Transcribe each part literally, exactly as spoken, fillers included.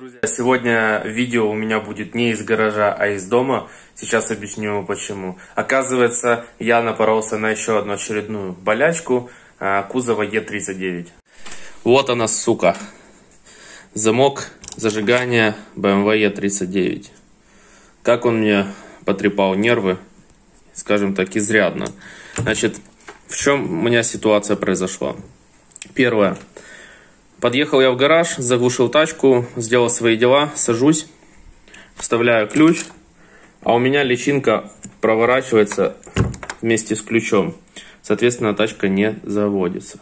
Друзья, сегодня видео у меня будет не из гаража, а из дома. Сейчас объясню почему. Оказывается, я напоролся на еще одну очередную болячку кузова Е тридцать девять. Вот она, сука. Замок зажигания бэ эм вэ Е тридцать девять. Как он мне потрепал нервы, скажем так, изрядно. Значит, в чем у меня ситуация произошла? Первое. Подъехал я в гараж, заглушил тачку, сделал свои дела, сажусь, вставляю ключ, а у меня личинка проворачивается вместе с ключом. Соответственно, тачка не заводится.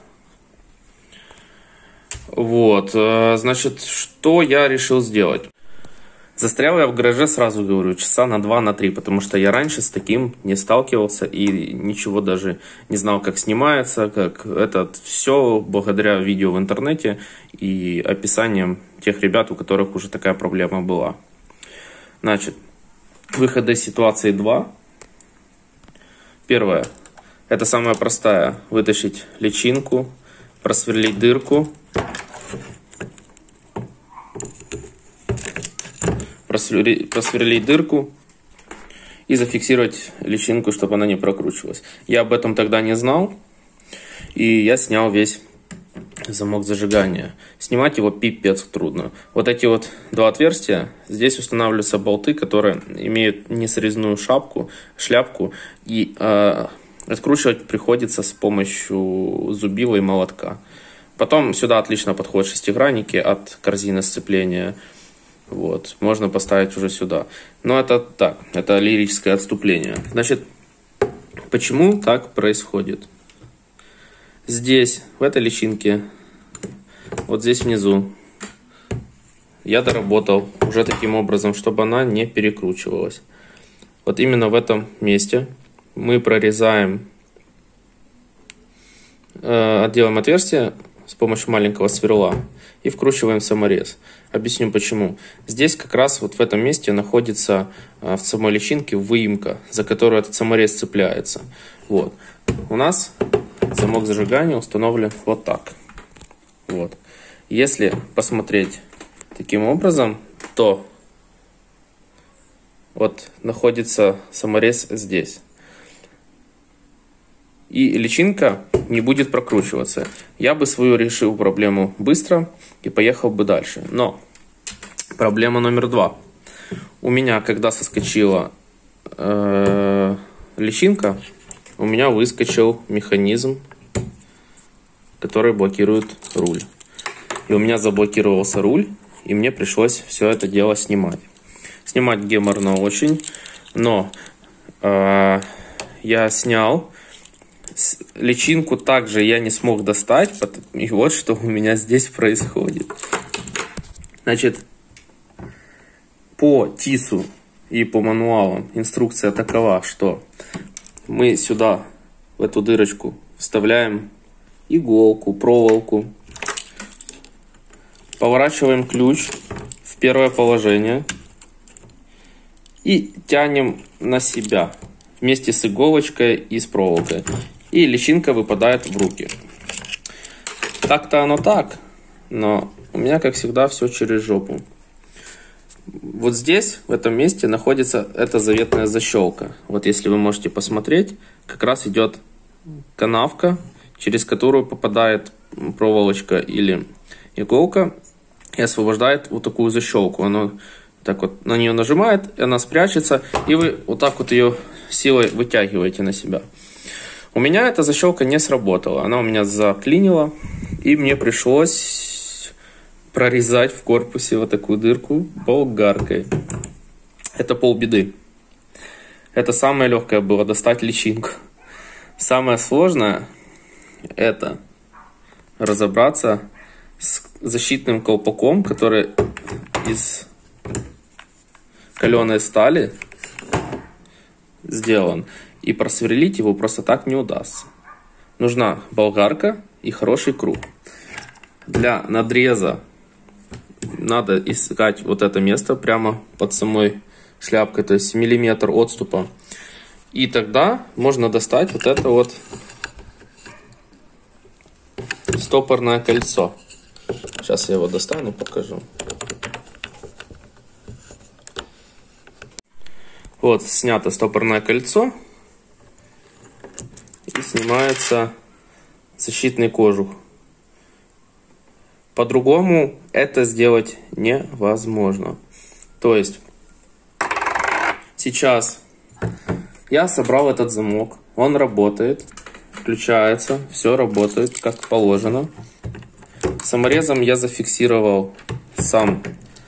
Вот, значит, что я решил сделать? Застрял я в гараже, сразу говорю, часа на два, на три, потому что я раньше с таким не сталкивался и ничего даже не знал, как снимается, как это все благодаря видео в интернете и описаниям тех ребят, у которых уже такая проблема была. Значит, выходы из ситуации два. Первое, это самая простая, вытащить личинку, просверлить дырку. Просверлить дырку и зафиксировать личинку, чтобы она не прокручивалась. Я об этом тогда не знал, и я снял весь замок зажигания. Снимать его пипец трудно. Вот эти вот два отверстия, здесь устанавливаются болты, которые имеют несрезную шапку, шляпку, и э, откручивать приходится с помощью зубила и молотка. Потом сюда отлично подходят шестигранники от корзины сцепления. Вот, можно поставить уже сюда. Но это так, это лирическое отступление. Значит, почему так происходит? Здесь, в этой личинке, вот здесь внизу, я доработал уже таким образом, чтобы она не перекручивалась. Вот именно в этом месте мы прорезаем, э, делаем отверстие с помощью маленького сверла и вкручиваем саморез. Объясню почему. Здесь как раз вот в этом месте находится в самой личинке выемка, за которую этот саморез цепляется. Вот. У нас замок зажигания установлен вот так. Вот. Если посмотреть таким образом, то вот находится саморез здесь. И личинка не будет прокручиваться. Я бы свою решил проблему быстро и поехал бы дальше. Но проблема номер два. У меня, когда соскочила э, личинка, у меня выскочил механизм, который блокирует руль. И у меня заблокировался руль, и мне пришлось все это дело снимать. Снимать геморно очень, но э, я снял. Личинку также я не смог достать, и вот что у меня здесь происходит. Значит, по ТИСу и по мануалам инструкция такова, что мы сюда, в эту дырочку, вставляем иголку, проволоку, поворачиваем ключ в первое положение и тянем на себя вместе с иголочкой и с проволокой. И личинка выпадает в руки. Так-то оно так, но у меня, как всегда, все через жопу. Вот здесь, в этом месте, находится эта заветная защелка. Вот если вы можете посмотреть, как раз идет канавка, через которую попадает проволочка или иголка и освобождает вот такую защелку. Она так вот на нее нажимает, и она спрячется, и вы вот так вот ее силой вытягиваете на себя. У меня эта защелка не сработала, она у меня заклинила, и мне пришлось прорезать в корпусе вот такую дырку болгаркой. Это полбеды. Это самое легкое было достать личинку. Самое сложное это разобраться с защитным колпаком, который из каленой стали сделан. И просверлить его просто так не удастся. Нужна болгарка и хороший круг. Для надреза надо искать вот это место прямо под самой шляпкой, то есть миллиметр отступа. И тогда можно достать вот это вот стопорное кольцо. Сейчас я его достану, покажу. Вот, снято стопорное кольцо. И снимается защитный кожух. По-другому это сделать невозможно. То есть, сейчас я собрал этот замок. Он работает, включается, все работает как положено. Саморезом я зафиксировал сам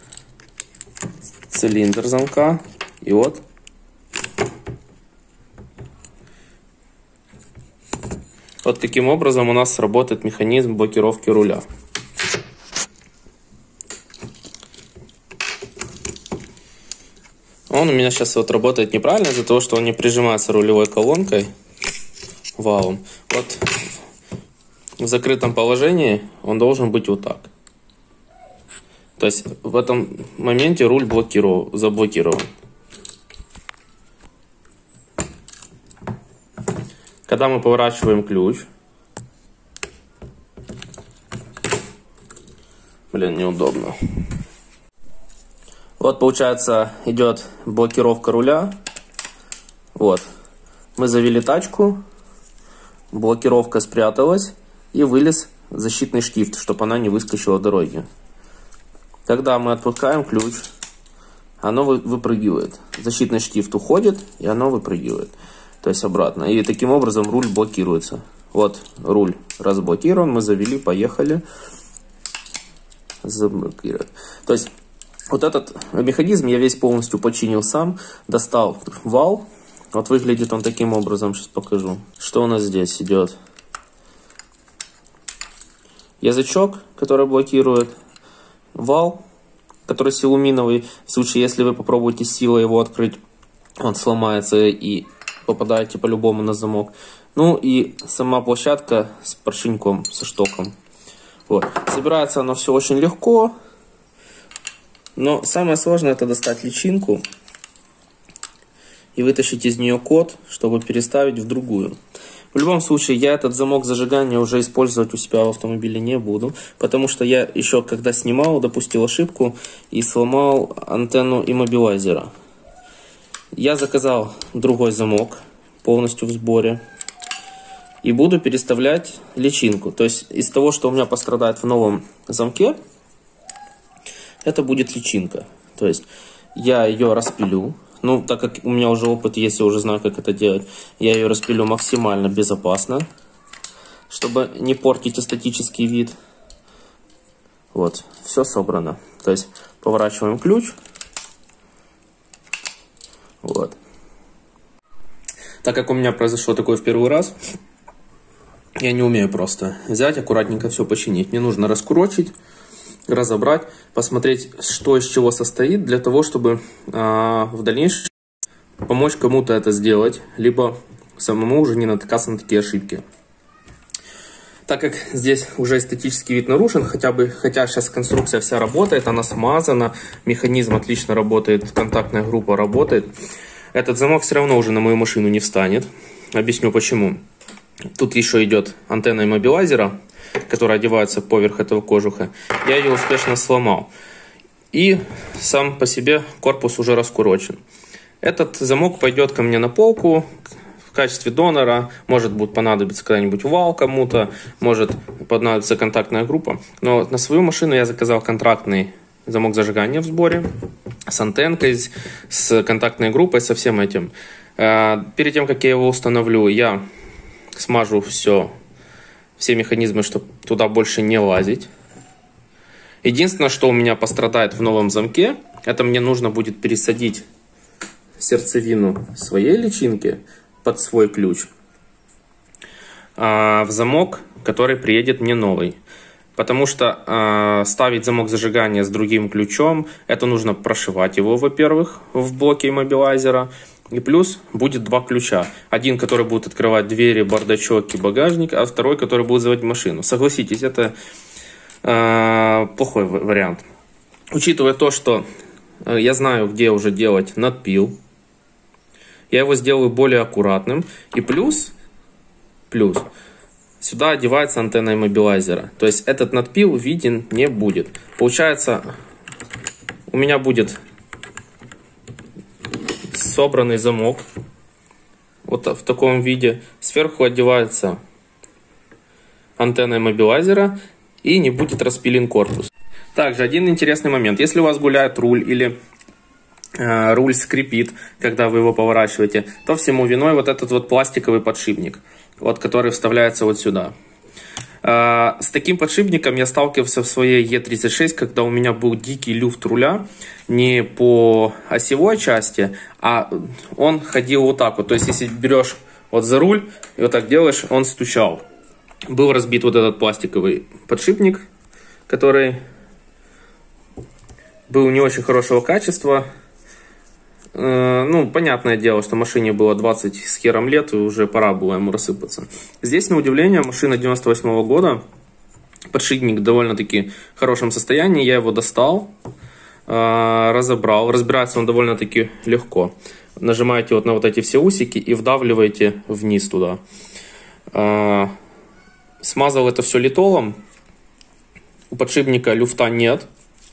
цилиндр замка. И вот. Вот таким образом у нас сработает механизм блокировки руля. Он у меня сейчас вот работает неправильно из-за того, что он не прижимается рулевой колонкой, валом. Вот в закрытом положении он должен быть вот так. То есть в этом моменте руль блокирован, заблокирован. Когда мы поворачиваем ключ, блин, неудобно. Вот получается идет блокировка руля. Вот, мы завели тачку, блокировка спряталась и вылез защитный штифт, чтобы она не выскочила в дороге. Когда мы отпускаем ключ, оно выпрыгивает. Защитный штифт уходит и оно выпрыгивает. То есть обратно. И таким образом руль блокируется. Вот руль разблокирован, мы завели, поехали. Заблокировать. То есть вот этот механизм я весь полностью починил сам. Достал вал. Вот выглядит он таким образом. Сейчас покажу. Что у нас здесь идет? Язычок, который блокирует. Вал, который силуминовый. В случае, если вы попробуете силой его открыть, он сломается и попадаете по-любому на замок. Ну и сама площадка с поршеньком, со штоком. Вот. Собирается оно все очень легко. Но самое сложное — это достать личинку и вытащить из нее код, чтобы переставить в другую. В любом случае, я этот замок зажигания уже использовать у себя в автомобиле не буду, потому что я еще когда снимал, допустил ошибку и сломал антенну иммобилайзера. Я заказал другой замок, полностью в сборе, и буду переставлять личинку. То есть из того, что у меня пострадает в новом замке, это будет личинка. То есть я ее распилю. Ну, так как у меня уже опыт есть, я уже знаю, как это делать, я ее распилю максимально безопасно, чтобы не портить эстетический вид. Вот, все собрано. То есть поворачиваем ключ. Вот. Так как у меня произошло такое в первый раз, я не умею просто взять, аккуратненько все починить. Мне нужно раскурочить, разобрать, посмотреть, что из чего состоит, для того, чтобы э, в дальнейшем помочь кому-то это сделать, либо самому уже не натыкаться на такие ошибки. Так как здесь уже эстетический вид нарушен, хотя бы, хотя сейчас конструкция вся работает, она смазана, механизм отлично работает, контактная группа работает, этот замок все равно уже на мою машину не встанет. Объясню почему. Тут еще идет антенна иммобилайзера, которая одевается поверх этого кожуха. Я ее успешно сломал. И сам по себе корпус уже раскурочен. Этот замок пойдет ко мне на полку в качестве донора. Может будет понадобиться когда-нибудь вал кому-то, может понадобится контактная группа. Но на свою машину я заказал контрактный замок зажигания в сборе, с антенкой, с контактной группой, со всем этим. Перед тем, как я его установлю, я смажу все, все механизмы, чтобы туда больше не лазить. Единственное, что у меня пострадает в новом замке, это мне нужно будет пересадить сердцевину своей личинки под свой ключ в замок, который приедет мне новый. Потому что э, ставить замок зажигания с другим ключом, это нужно прошивать его, во-первых, в блоке иммобилайзера. И плюс будет два ключа. Один, который будет открывать двери, бардачок и багажник, а второй, который будет заводить машину. Согласитесь, это э, плохой вариант. Учитывая то, что э, я знаю, где уже делать надпил, я его сделаю более аккуратным. И плюс, плюс, сюда одевается антенна иммобилайзера. То есть этот надпил виден не будет. Получается, у меня будет собранный замок. Вот в таком виде. Сверху одевается антенна иммобилайзера и не будет распилен корпус. Также один интересный момент. Если у вас гуляет руль или э, руль скрипит, когда вы его поворачиваете, то всему виной вот этот вот пластиковый подшипник, вот, который вставляется вот сюда. Э, с таким подшипником я сталкивался в своей Е тридцать шесть, когда у меня был дикий люфт руля не по осевой части, а он ходил вот так вот. То есть если берешь вот за руль и вот так делаешь, он стучал. Был разбит вот этот пластиковый подшипник, который был не очень хорошего качества. Ну, понятное дело, что машине было двадцать с хером лет, и уже пора было ему рассыпаться. Здесь, на удивление, машина девяносто восьмого года. Подшипник в довольно-таки хорошем состоянии. Я его достал, разобрал. Разбирается он довольно-таки легко. Нажимаете вот на вот эти все усики и вдавливаете вниз туда. Смазал это все литолом. У подшипника люфта нет.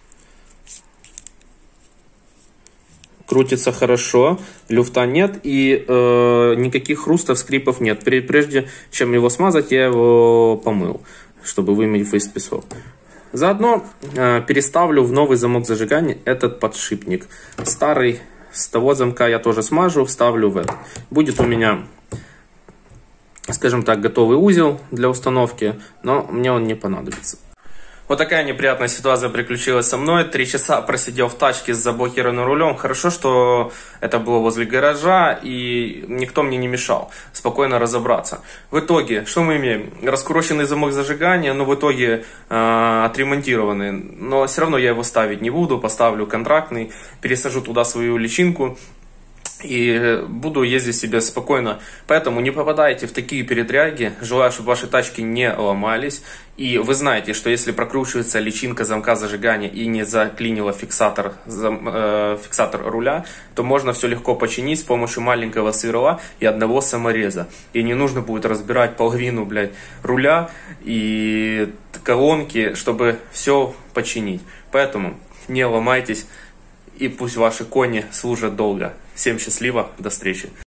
Крутится хорошо, люфта нет и э, никаких хрустов, скрипов нет. Прежде чем его смазать, я его помыл, чтобы вымыть весь песок. Заодно э, переставлю в новый замок зажигания этот подшипник. Старый с того замка я тоже смажу, вставлю в этот. Будет у меня, скажем так, готовый узел для установки, но мне он не понадобится. Вот такая неприятная ситуация приключилась со мной. Три часа просидел в тачке с заблокированным рулем. Хорошо, что это было возле гаража и никто мне не мешал спокойно разобраться. В итоге, что мы имеем? Раскуроченный замок зажигания, но в итоге э, отремонтированный. Но все равно я его ставить не буду. Поставлю контрактный, пересажу туда свою личинку и буду ездить себе спокойно. Поэтому не попадайте в такие передряги. Желаю, чтобы ваши тачки не ломались. И вы знаете, что если прокручивается личинка замка зажигания и не заклинила фиксатор, зам, э, фиксатор руля, то можно все легко починить с помощью маленького сверла и одного самореза. И не нужно будет разбирать половину, блядь, руля и колонки, чтобы все починить. Поэтому не ломайтесь. И пусть ваши кони служат долго. Всем счастливо, до встречи.